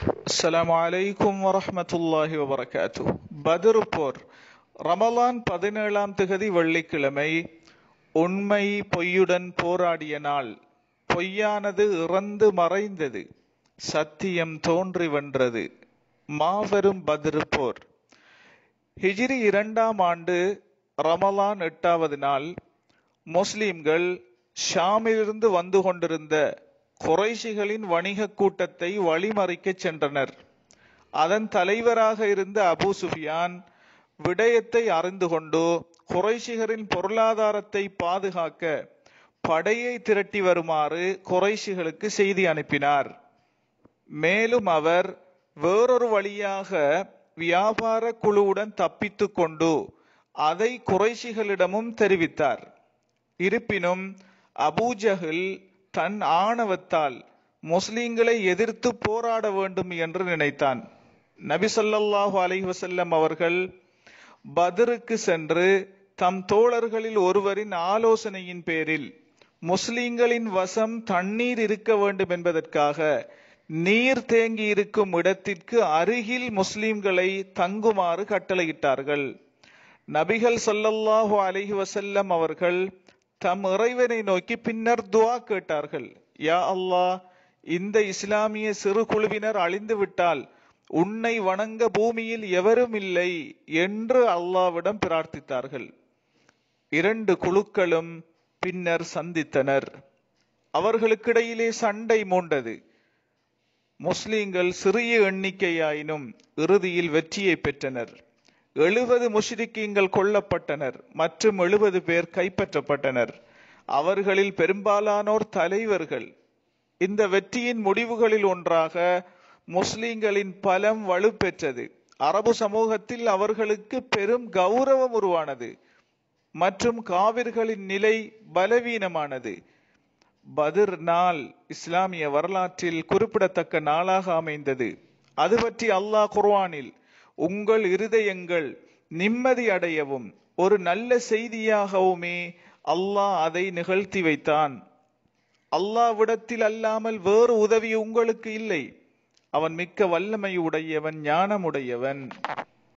அஸ்ஸலாமு அலைக்கும் வரஹ்மத்துல்லாஹி வபரகாத்துஹு. பத்ர் போர் ரமலான் 17ஆம் திகதி வெள்ளிக்கிழமை. உண்மை பொய்யுடன் போராடிய நாள். பொய்யானது இறந்து மறைந்தது, சத்தியம் தோன்றி வென்றது. மாபெரும் பத்ர் போர். ஹிஜ்ரி 2ஆம் ஆண்டு ரமலான் 8வது நாள் முஸ்லிம்கள் ஷாமிலிருந்து வந்து கொண்டிருந்த குறைஷிகளின் வணிக கூட்டத்தை வழிமறிக்க சென்றனர். அதன் தலைவராக இருந்த அபூ சுஃபியான் விடயத்தை அறிந்து கொண்டு குறைஷிகளின் பொருளாதாரத்தை பாதுகாக்க படையை திரட்டி வருமாறு குறைஷிகளுக்கு செய்தி அனுப்பினார். மேலும் அவர் வேறொரு வழியாக வியாபார குழுவுடன் தப்பித்து கொண்டு அதை குறைஷிகளிடமும் தெரிவித்தார். இருப்பினும் அபூஜஹில் தன் ஆணவத்தால் முஸ்லிம்களை எதிர்த்து போராட வேண்டும் என்று நினைத்தான். நபி ஸல்லல்லாஹு அலைஹி வஸல்லம் அவர்கள் பத்ருக்கு சென்று தம் தோழர்களில் ஒருவரின் ஆலோசனையின் பேரில் முஸ்லிம்களின் வசம் தண்ணீர் இருக்க வேண்டும் என்பதற்காக நீர் தேங்கி இருக்கும் இடத்திற்கு அருகில் முஸ்லிம்களை தங்குமாறு கட்டளையிட்டார்கள். நபிகள் ஸல்லல்லாஹு அலைஹி வஸல்லம் அவர்கள் தம் இறைவனை நோக்கி பின்னர் துஆ கேட்டார்கள். யா அல்லாஹ், இந்த இஸ்லாமிய சிறு குழுவினர் அழிந்து விட்டால் உன்னை வணங்க பூமியில் எவரும் இல்லை என்று அல்லாஹ்விடம் பிரார்த்தித்தார்கள். இரண்டு குழுக்களும் பின்னர் சந்தித்தனர். அவர்களுக்கிடையிலே சண்டை மூண்டது. முஸ்லிம்கள் சிறிய எண்ணிக்கையாயினும் இறுதியில் வெற்றியை பெற்றனர். 70 முஷ்ரிக்கீன்கள் கொல்லப்பட்டனர் மற்றும் 70 பேர் கைப்பற்றப்பட்டனர். அவர்களில் பெரும்பாலானோர் தலைவர்கள். இந்த வெற்றியின் முடிவுகளில் ஒன்றாக முஸ்லிம்களின் பலம் வலுப்பெற்றது. அரபு சமூகத்தில் அவர்களுக்கு பெரும் கௌரவம் உருவானது மற்றும் காவிர்களின் நிலை பலவீனமானது. பத்ர் நாள் இஸ்லாமிய வரலாற்றில் குறிப்பிடத்தக்க நாளாக அமைந்தது. அது பற்றி அல்லாஹ் குர்ஆனில், உங்கள் இருதயங்கள் நிம்மதி அடையவும் ஒரு நல்ல செய்தியாகவுமே அல்லாஹ் அதை நிகழ்த்தி வைத்தான். அல்லாஹ்விடத்தில் அல்லாமல் வேறு உதவி உங்களுக்கு இல்லை. அவன் மிக்க வல்லமை உடையவன், ஞானமுடையவன்.